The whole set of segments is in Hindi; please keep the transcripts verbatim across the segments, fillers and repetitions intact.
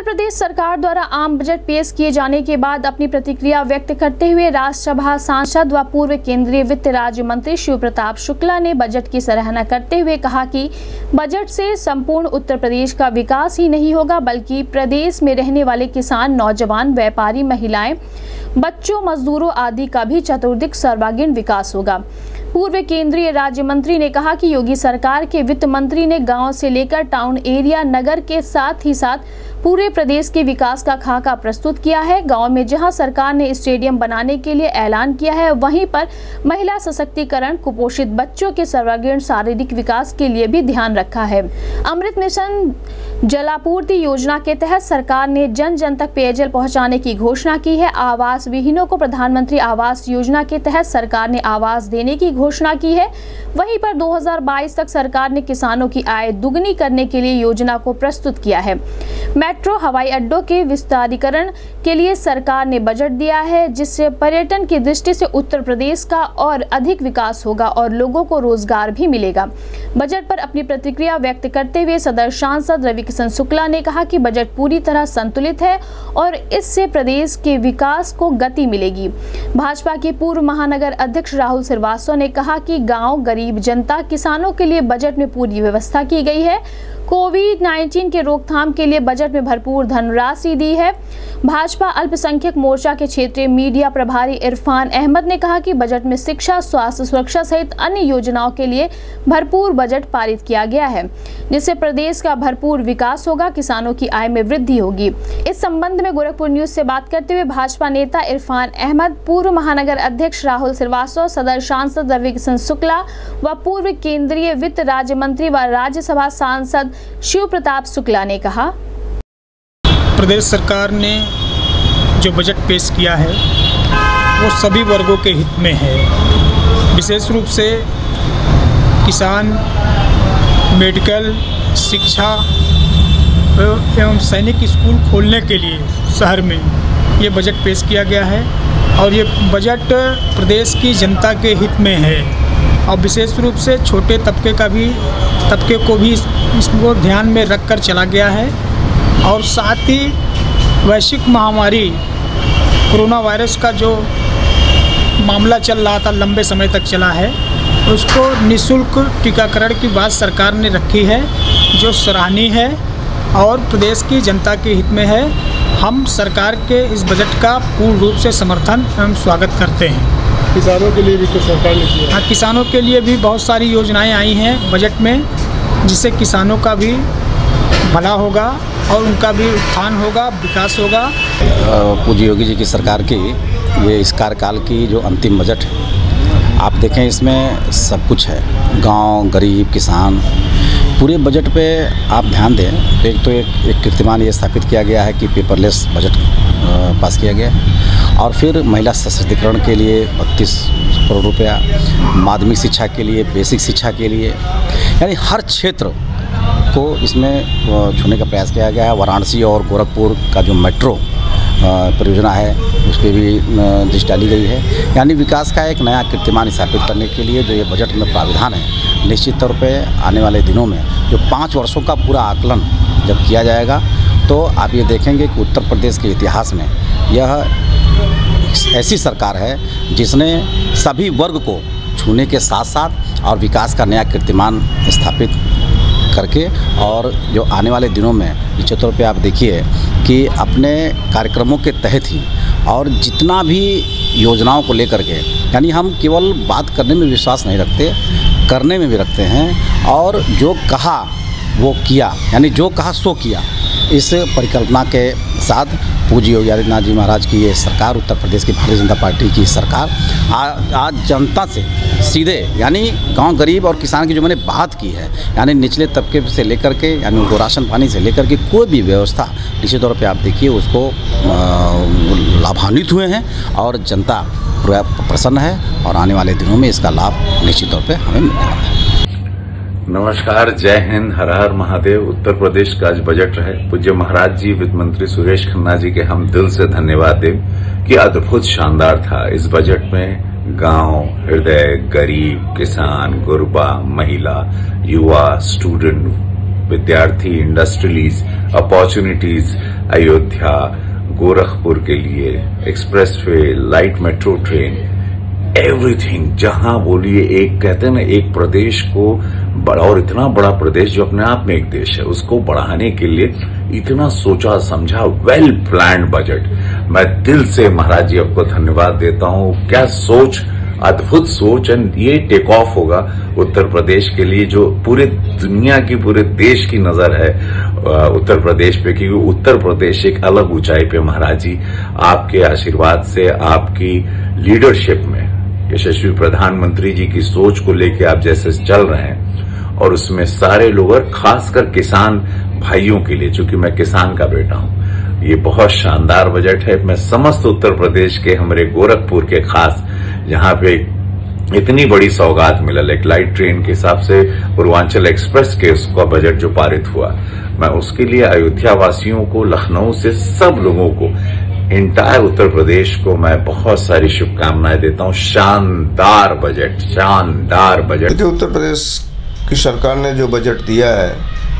प्रदेश सरकार द्वारा आम बजट पेश किए जाने के बाद अपनी प्रतिक्रिया व्यक्त करते हुए राज्यसभा सांसद व पूर्व केंद्रीय वित्त राज्य मंत्री शिव प्रताप शुक्ला ने बजट की सराहना करते हुए कहा कि बजट से संपूर्ण उत्तर प्रदेश का विकास ही नहीं होगा, बल्कि प्रदेश में रहने वाले किसान, नौजवान, व्यापारी, महिलाएं, बच्चों, मजदूरों आदि का भी चतुर्दिक सर्वांगीण विकास होगा। पूर्व केंद्रीय राज्य मंत्री ने कहा कि योगी सरकार के वित्त मंत्री ने गांव से लेकर टाउन एरिया, नगर के साथ ही साथ पूरे प्रदेश के विकास का खाका प्रस्तुत किया है। गांव में जहां सरकार ने स्टेडियम बनाने के लिए ऐलान किया है, वहीं पर महिला सशक्तिकरण, कुपोषित बच्चों के सर्वांगीण शारीरिक विकास के लिए भी ध्यान रखा है। अमृत मिशन जलापूर्ति योजना के तहत सरकार ने जन जन तक पेयजल पहुंचाने की घोषणा की है। आवास विहीनों को प्रधानमंत्री आवास योजना के तहत सरकार ने आवास देने की घोषणा की है। वहीं पर दो हज़ार बाईस तक सरकार ने किसानों की आय दुगनी करने के लिए योजना को प्रस्तुत किया है। मेट्रो हवाई अड्डों के विस्तारीकरण के लिए सरकार ने बजट दिया है, जिससे पर्यटन की दृष्टि से उत्तर प्रदेश का और अधिक विकास होगा और लोगों को रोजगार भी मिलेगा। बजट पर अपनी प्रतिक्रिया व्यक्त करते हुए सदर सांसद रविकिशन शुक्ला ने कहा कि बजट पूरी तरह संतुलित है और इससे प्रदेश के विकास को गति मिलेगी। भाजपा के पूर्व महानगर अध्यक्ष राहुल श्रीवास्तव ने कहा कि गांव, गरीब जनता, किसानों के लिए बजट में पूरी व्यवस्था की गई है। कोविड उन्नीस के रोकथाम के लिए बजट में भरपूर धनराशि दी है। भाजपा अल्पसंख्यक मोर्चा के क्षेत्रीय मीडिया प्रभारी इरफान अहमद ने कहा कि बजट में शिक्षा, स्वास्थ्य, सुरक्षा सहित अन्य योजनाओं के लिए भरपूर बजट पारित किया गया है, जिससे प्रदेश का भरपूर विकास होगा, किसानों की आय में वृद्धि होगी। इस संबंध में गोरखपुर न्यूज से बात करते हुए भाजपा नेता इरफान अहमद, पूर्व महानगर अध्यक्ष राहुल श्रीवास्तव, सदर सांसद रविकिशन शुक्ला व पूर्व केंद्रीय वित्त राज्य मंत्री व राज्यसभा सांसद शिव प्रताप शुक्ला ने कहा, प्रदेश सरकार ने जो बजट पेश किया है वो सभी वर्गों के हित में है। विशेष रूप से किसान, मेडिकल, शिक्षा एवं सैनिक स्कूल खोलने के लिए शहर में ये बजट पेश किया गया है और ये बजट प्रदेश की जनता के हित में है और विशेष रूप से छोटे तबके का भी तबके को भी इसको ध्यान में रख कर चला गया है। और साथ ही वैश्विक महामारी कोरोना वायरस का जो मामला चल रहा था, लंबे समय तक चला है, उसको निःशुल्क टीकाकरण की बात सरकार ने रखी है, जो सराहनीय है और प्रदेश की जनता के हित में है। हम सरकार के इस बजट का पूर्ण रूप से समर्थन एवं स्वागत करते हैं। किसानों के लिए भी तो सरकार ने किया। हाँ, किसानों के लिए भी बहुत सारी योजनाएं आई हैं बजट में, जिससे किसानों का भी भला होगा और उनका भी उत्थान होगा, विकास होगा। पूज्य योगी जी की सरकार की ये इस कार्यकाल की जो अंतिम बजट है, आप देखें इसमें सब कुछ है। गांव, गरीब, किसान, पूरे बजट पे आप ध्यान दें तो एक तो एक, एक कीर्तिमान ये स्थापित किया गया है कि पेपरलेस बजट पास किया गया है। और फिर महिला सशक्तिकरण के लिए बत्तीस करोड़ रुपया, माध्यमिक शिक्षा के लिए, बेसिक शिक्षा के लिए, यानी हर क्षेत्र को इसमें छूने का प्रयास किया गया है। वाराणसी और गोरखपुर का जो मेट्रो परियोजना है उस पर भी दृष्टि डाली गई है। यानी विकास का एक नया कीर्तिमान स्थापित करने के लिए जो ये बजट में प्राविधान है, निश्चित तौर पे आने वाले दिनों में जो पाँच वर्षों का पूरा आकलन जब किया जाएगा तो आप ये देखेंगे कि उत्तर प्रदेश के इतिहास में यह ऐसी सरकार है जिसने सभी वर्ग को छूने के साथ साथ और विकास का नया कीर्तिमान स्थापित करके, और जो आने वाले दिनों में निश्चित तौर पे आप देखिए कि अपने कार्यक्रमों के तहत ही और जितना भी योजनाओं को लेकर के, यानी हम केवल बात करने में विश्वास नहीं रखते, करने में भी रखते हैं और जो कहा वो किया, यानी जो कहा सो किया। इस परिकल्पना के साथ पूज्य योगी आदित्यनाथ जी महाराज की ये सरकार, उत्तर प्रदेश की भारतीय जनता पार्टी की सरकार आज आज जनता से सीधे, यानी गांव, गरीब और किसान की जो मैंने बात की है, यानी निचले तबके से लेकर के, यानी उनको राशन पानी से लेकर के कोई भी व्यवस्था निश्चित तौर पे आप देखिए उसको लाभान्वित हुए हैं और जनता प्रसन्न है और आने वाले दिनों में इसका लाभ निश्चित तौर पर हमें मिलने वाला है। नमस्कार, जय हिंद, हर हर महादेव। उत्तर प्रदेश का आज बजट रहे। पूज्य महाराज जी, वित्त मंत्री सुरेश खन्ना जी के हम दिल से धन्यवाद दें कि अद्भुत शानदार था। इस बजट में गांव, हृदय, गरीब, किसान, गुरबा, महिला, युवा, स्टूडेंट, विद्यार्थी, इंडस्ट्रियलीज, अपॉर्चुनिटीज, अयोध्या, गोरखपुर के लिए expressway, light metro train, everything. जहां बोलिए, एक कहते हैं ना, एक प्रदेश को बड़ा, और इतना बड़ा प्रदेश जो अपने आप में एक देश है, उसको बढ़ाने के लिए इतना सोचा समझा वेल प्लान्ड बजट। मैं दिल से महाराज जी आपको धन्यवाद देता हूं। क्या सोच, अद्भुत सोच। एंड ये टेक ऑफ होगा उत्तर प्रदेश के लिए, जो पूरे दुनिया की, पूरे देश की नजर है उत्तर प्रदेश पे, क्योंकि उत्तर प्रदेश एक अलग ऊंचाई पे महाराज जी आपके आशीर्वाद से, आपकी लीडरशिप में, यशस्वी प्रधानमंत्री जी की सोच को लेकर आप जैसे चल रहे हैं, और उसमें सारे लोग, और खासकर किसान भाइयों के लिए, चूंकि मैं किसान का बेटा हूं, ये बहुत शानदार बजट है। मैं समस्त उत्तर प्रदेश के, हमारे गोरखपुर के खास, जहां पे इतनी बड़ी सौगात मिलल, एक लाइट ट्रेन के हिसाब से पूर्वांचल एक्सप्रेस के उसका बजट जो पारित हुआ, मैं उसके लिए अयोध्या वासियों को, लखनऊ से सब लोगों को, इंटायर उत्तर प्रदेश को मैं बहुत सारी शुभकामनाएं देता हूं। शानदार बजट, शानदार बजट। उत्तर प्रदेश की सरकार ने जो बजट दिया है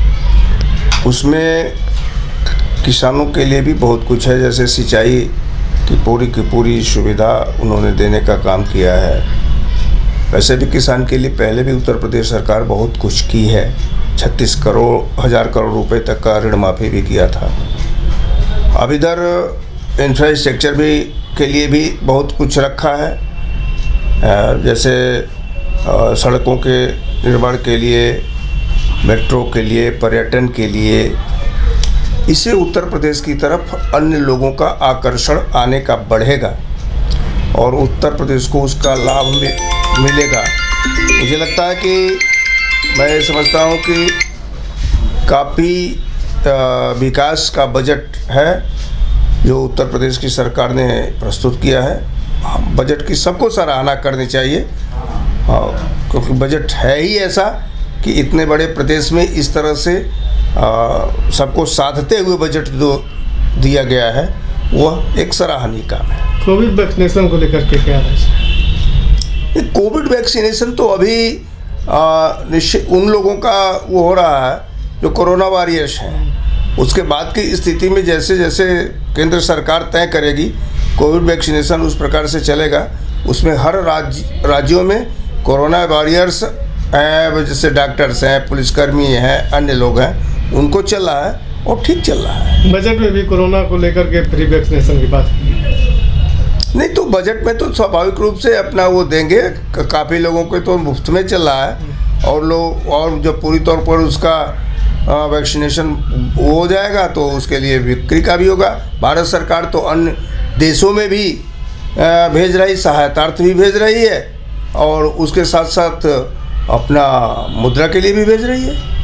उसमें किसानों के लिए भी बहुत कुछ है, जैसे सिंचाई की पूरी की पूरी सुविधा उन्होंने देने का काम किया है। वैसे भी किसान के लिए पहले भी उत्तर प्रदेश सरकार बहुत कुछ की है, छत्तीस करोड़ हजार करोड़ रुपए तक का ऋण माफ़ी भी किया था। अब इधर इंफ्रास्ट्रक्चर भी के लिए भी बहुत कुछ रखा है, जैसे सड़कों के निर्माण के लिए, मेट्रो के लिए, पर्यटन के लिए। इससे उत्तर प्रदेश की तरफ अन्य लोगों का आकर्षण आने का बढ़ेगा और उत्तर प्रदेश को उसका लाभ मिलेगा। मुझे लगता है कि, मैं समझता हूँ कि काफ़ी विकास का बजट है जो उत्तर प्रदेश की सरकार ने प्रस्तुत किया है। बजट की सबको सराहना करनी चाहिए, क्योंकि बजट है ही ऐसा कि इतने बड़े प्रदेश में इस तरह से सबको साधते हुए बजट जो दिया गया है वह एक सराहनीय काम है। कोविड वैक्सीनेशन को लेकर के क्या है? कोविड वैक्सीनेशन तो अभी निश्चित उन लोगों का वो हो रहा है जो कोरोना वॉरियर्स हैं। उसके बाद की स्थिति में जैसे जैसे केंद्र सरकार तय करेगी, कोविड वैक्सीनेशन उस प्रकार से चलेगा। उसमें हर राज्य राज्यों में कोरोना वॉरियर्स हैं, जैसे डॉक्टर्स हैं, पुलिसकर्मी हैं, अन्य लोग हैं, उनको चल रहा है और ठीक चल रहा है। बजट में भी कोरोना को लेकर के फ्री वैक्सीनेशन की बात की नहीं, तो बजट में तो स्वाभाविक रूप से अपना वो देंगे, काफ़ी लोगों को तो मुफ्त में चल रहा है, और लोग, और जब पूरी तौर पर उसका वैक्सीनेशन हो जाएगा तो उसके लिए बिक्री का भी होगा। भारत सरकार तो अन्य देशों में भी भेज रही, सहायतार्थ भी भेज रही है, और उसके साथ साथ अपना मुद्रा के लिए भी भेज रही है।